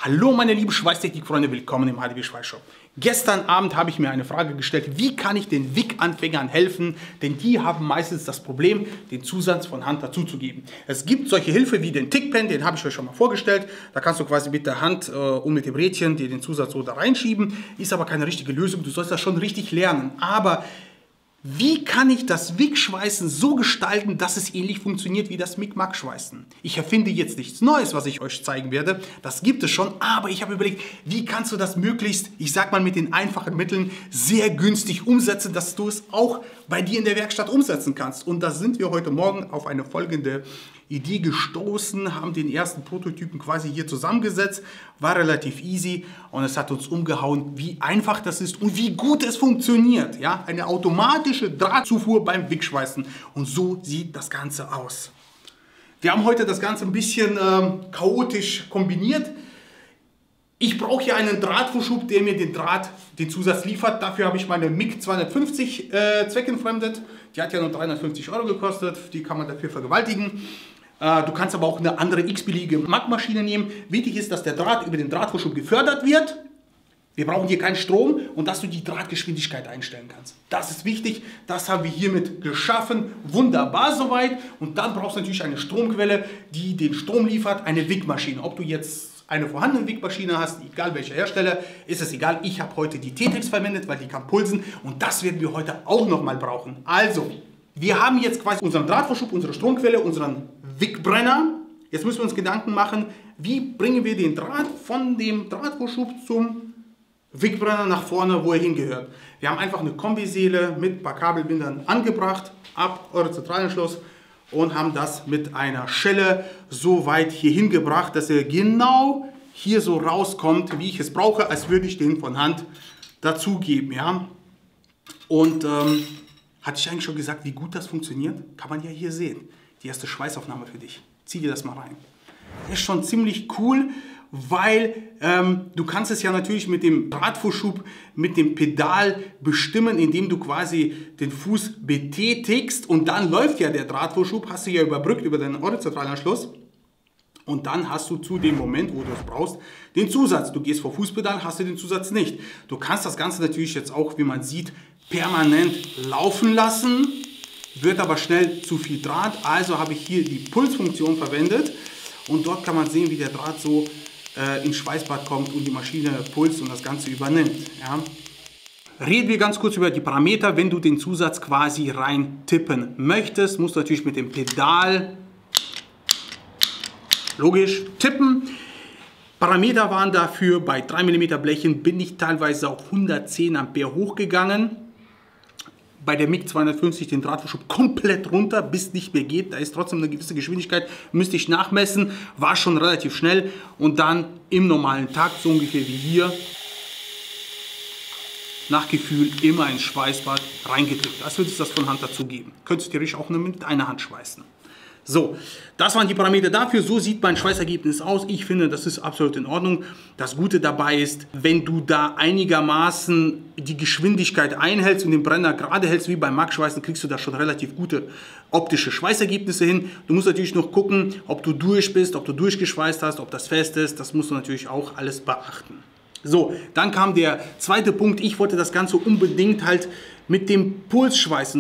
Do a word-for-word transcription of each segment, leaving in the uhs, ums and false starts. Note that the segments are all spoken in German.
Hallo meine lieben Schweißtechnik-Freunde, willkommen im H D W Schweißshop. Gestern Abend habe ich mir eine Frage gestellt, wie kann ich den Wick-Anfängern helfen, denn die haben meistens das Problem, den Zusatz von Hand dazuzugeben. Es gibt solche Hilfe wie den Tickpen, den habe ich euch schon mal vorgestellt. Da kannst du quasi mit der Hand äh, und mit dem Rädchen dir den Zusatz so da reinschieben. Ist aber keine richtige Lösung, du sollst das schon richtig lernen. Aber wie kann ich das Wick-Schweißen so gestalten, dass es ähnlich funktioniert wie das Mic-Mac-Schweißen? Ich erfinde jetzt nichts Neues, was ich euch zeigen werde. Das gibt es schon, aber ich habe überlegt, wie kannst du das möglichst, ich sag mal mit den einfachen Mitteln, sehr günstig umsetzen, dass du es auch bei dir in der Werkstatt umsetzen kannst. Und da sind wir heute Morgen auf eine folgende Idee gestoßen, haben den ersten Prototypen quasi hier zusammengesetzt, war relativ easy und es hat uns umgehauen, wie einfach das ist und wie gut es funktioniert. Ja? Eine automatische Drahtzufuhr beim Wick-Schweißen und so sieht das Ganze aus. Wir haben heute das Ganze ein bisschen ähm, chaotisch kombiniert. Ich brauche hier einen Drahtvorschub, der mir den Draht, den Zusatz liefert. Dafür habe ich meine Mic zweihundertfünfzig äh, zweckentfremdet. Die hat ja nur dreihundertfünfzig Euro gekostet, die kann man dafür vergewaltigen. Du kannst aber auch eine andere x-beliebige Mac-Maschine nehmen. Wichtig ist, dass der Draht über den Drahtvorschub gefördert wird. Wir brauchen hier keinen Strom und dass du die Drahtgeschwindigkeit einstellen kannst. Das ist wichtig. Das haben wir hiermit geschaffen. Wunderbar soweit. Und dann brauchst du natürlich eine Stromquelle, die den Strom liefert. Eine Wick-Maschine. Ob du jetzt eine vorhandene Wick-Maschine hast, egal welcher Hersteller, ist es egal. Ich habe heute die Tetrix verwendet, weil die kann pulsen. Und das werden wir heute auch nochmal brauchen. Also, wir haben jetzt quasi unseren Drahtvorschub, unsere Stromquelle, unseren Wick-Brenner. Jetzt müssen wir uns Gedanken machen, wie bringen wir den Draht von dem Drahtvorschub zum Wick-Brenner nach vorne, wo er hingehört. Wir haben einfach eine Kombiseele mit ein paar Kabelbindern angebracht, ab eure Zentralanschluss und haben das mit einer Schelle so weit hier hingebracht, dass er genau hier so rauskommt, wie ich es brauche, als würde ich den von Hand dazugeben. Ja? Und ähm, hatte ich eigentlich schon gesagt, wie gut das funktioniert? Kann man ja hier sehen. Die erste Schweißaufnahme für dich. Zieh dir das mal rein. Das ist schon ziemlich cool, weil ähm, du kannst es ja natürlich mit dem Drahtvorschub, mit dem Pedal bestimmen, indem du quasi den Fuß betätigst und dann läuft ja der Drahtvorschub, hast du ja überbrückt über deinen Horizontalanschluss. Und dann hast du zu dem Moment, wo du es brauchst, den Zusatz. Du gehst vor Fußpedal, hast du den Zusatz nicht. Du kannst das Ganze natürlich jetzt auch, wie man sieht, permanent laufen lassen. Wird aber schnell zu viel Draht, also habe ich hier die Pulsfunktion verwendet und dort kann man sehen, wie der Draht so äh, ins Schweißbad kommt und die Maschine pulst und das Ganze übernimmt. Ja. Reden wir ganz kurz über die Parameter. Wenn du den Zusatz quasi rein tippen möchtest, musst du natürlich mit dem Pedal logisch tippen. Parameter waren dafür, bei drei Millimeter Blechen bin ich teilweise auf hundertzehn Ampere hochgegangen. Bei der Mic zweihundertfünfzig den Drahtvorschub komplett runter, bis nicht mehr geht. Da ist trotzdem eine gewisse Geschwindigkeit, müsste ich nachmessen. War schon relativ schnell und dann im normalen Takt, so ungefähr wie hier, nach Gefühl immer ins Schweißbad reingedrückt. Als würdest du das von Hand dazugeben. Könntest du theoretisch auch nur mit einer Hand schweißen. So, das waren die Parameter dafür. So sieht mein Schweißergebnis aus. Ich finde, das ist absolut in Ordnung. Das Gute dabei ist, wenn du da einigermaßen die Geschwindigkeit einhältst und den Brenner gerade hältst, wie beim Mac-Schweißen, kriegst du da schon relativ gute optische Schweißergebnisse hin. Du musst natürlich noch gucken, ob du durch bist, ob du durchgeschweißt hast, ob das fest ist. Das musst du natürlich auch alles beachten. So, dann kam der zweite Punkt. Ich wollte das Ganze unbedingt halt mit dem Puls schweißen.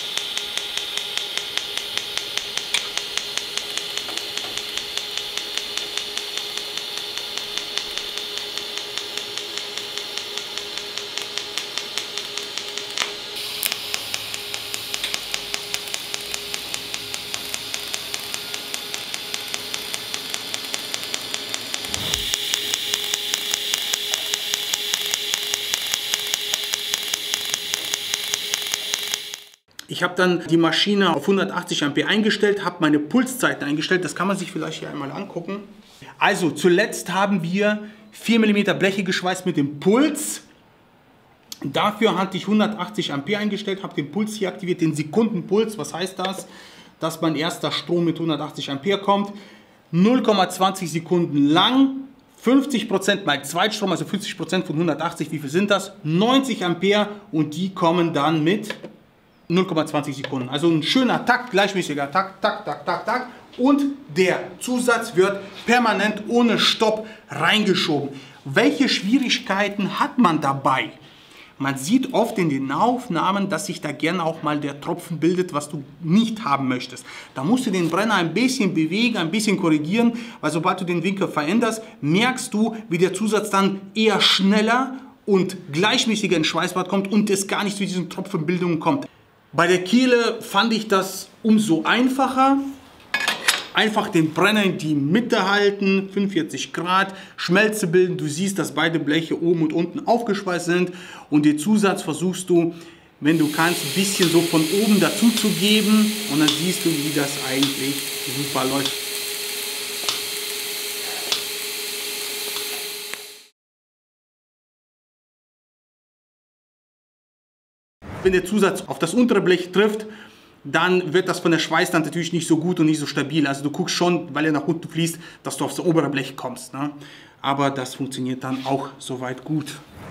Ich habe dann die Maschine auf hundertachtzig Ampere eingestellt, habe meine Pulszeiten eingestellt. Das kann man sich vielleicht hier einmal angucken. Also zuletzt haben wir vier Millimeter Bleche geschweißt mit dem Puls. Dafür hatte ich hundertachtzig Ampere eingestellt, habe den Puls hier aktiviert, den Sekundenpuls. Was heißt das? Dass mein erster Strom mit hundertachtzig Ampere kommt. null Komma zwanzig Sekunden lang. fünfzig Prozent mal Zweitstrom, also fünfzig Prozent von hundertachtzig. Wie viel sind das? neunzig Ampere und die kommen dann mit null Komma zwanzig Sekunden. Also ein schöner Takt, gleichmäßiger Takt, Takt, Takt, Takt, Takt. Und der Zusatz wird permanent ohne Stopp reingeschoben. Welche Schwierigkeiten hat man dabei? Man sieht oft in den Aufnahmen, dass sich da gerne auch mal der Tropfen bildet, was du nicht haben möchtest. Da musst du den Brenner ein bisschen bewegen, ein bisschen korrigieren, weil sobald du den Winkel veränderst, merkst du, wie der Zusatz dann eher schneller und gleichmäßiger ins Schweißbad kommt und es gar nicht zu diesen Tropfenbildungen kommt. Bei der Kehle fand ich das umso einfacher. Einfach den Brenner in die Mitte halten, fünfundvierzig Grad, Schmelze bilden. Du siehst, dass beide Bleche oben und unten aufgeschweißt sind. Und den Zusatz versuchst du, wenn du kannst, ein bisschen so von oben dazu zu geben. Und dann siehst du, wie das eigentlich super läuft. Wenn der Zusatz auf das untere Blech trifft, dann wird das von der Schweißnaht natürlich nicht so gut und nicht so stabil. Also du guckst schon, weil er nach unten fließt, dass du aufs obere Blech kommst. Ne? Aber das funktioniert dann auch soweit gut.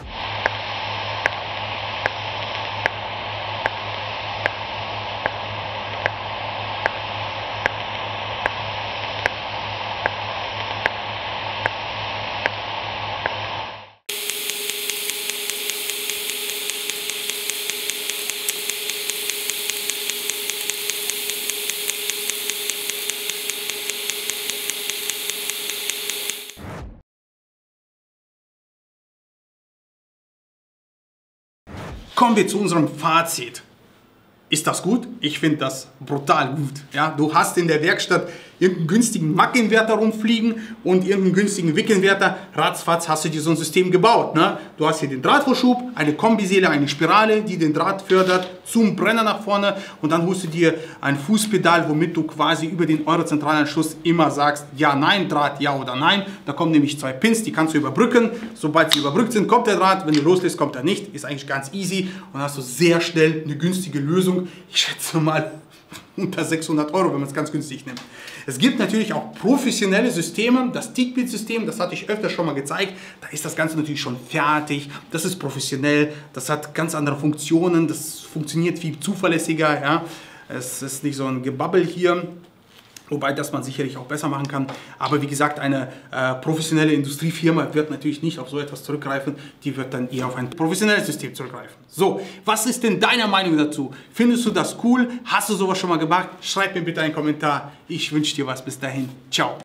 Kommen wir zu unserem Fazit. Ist das gut? Ich finde das brutal gut. Ja, du hast in der Werkstatt irgendeinen günstigen Mack-Inverter rumfliegen und irgendeinen günstigen Wick-Inverter. Ratzfatz hast du dir so ein System gebaut. Ne? Du hast hier den Drahtvorschub, eine Kombiseele, eine Spirale, die den Draht fördert, zum Brenner nach vorne und dann holst du dir ein Fußpedal, womit du quasi über den Eurozentralanschluss immer sagst, ja, nein, Draht, ja oder nein. Da kommen nämlich zwei Pins, die kannst du überbrücken. Sobald sie überbrückt sind, kommt der Draht. Wenn du loslässt, kommt er nicht. Ist eigentlich ganz easy und dann hast du sehr schnell eine günstige Lösung. Ich schätze mal unter sechshundert Euro, wenn man es ganz günstig nimmt. Es gibt natürlich auch professionelle Systeme. Das Teakbeat-System, das hatte ich öfter schon mal gezeigt. Da ist das Ganze natürlich schon fertig. Das ist professionell. Das hat ganz andere Funktionen. Das funktioniert viel zuverlässiger. Ja. Es ist nicht so ein Gebabbel hier. Wobei das man sicherlich auch besser machen kann. Aber wie gesagt, eine äh, professionelle Industriefirma wird natürlich nicht auf so etwas zurückgreifen. Die wird dann eher auf ein professionelles System zurückgreifen. So, was ist denn deine Meinung dazu? Findest du das cool? Hast du sowas schon mal gemacht? Schreib mir bitte einen Kommentar. Ich wünsche dir was. Bis dahin. Ciao.